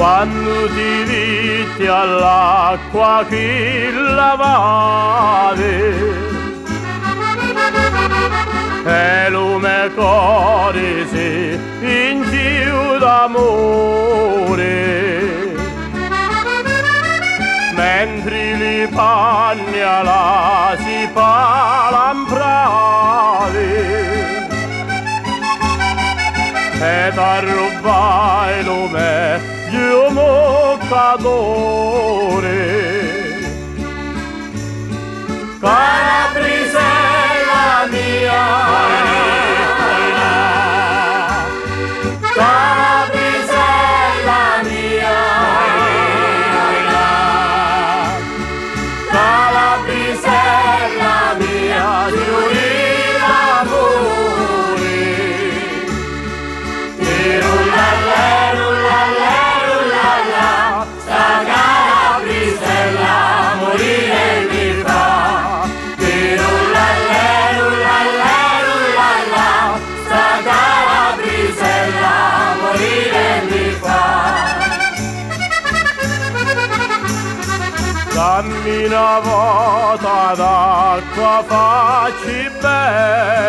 quando ti vitti all'acqua che lavavi, e lume cuore si in più d'amore, mentre li panni alla si palampravi, e t'arrubai lo meglio moccatore. Calabrisella mia, Calabrisella mia, Calabrisella mia, giuri l'amore. Sta Calabrisella morire mi fa. Sta Calabrisella morire mi fa. Dammi una volta d'acqua, facci bene,